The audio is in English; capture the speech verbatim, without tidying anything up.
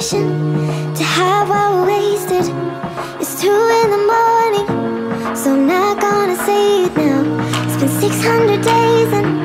temptation to have all wasted. It's two in the morning, so I'm not gonna say it now. It's been six hundred days and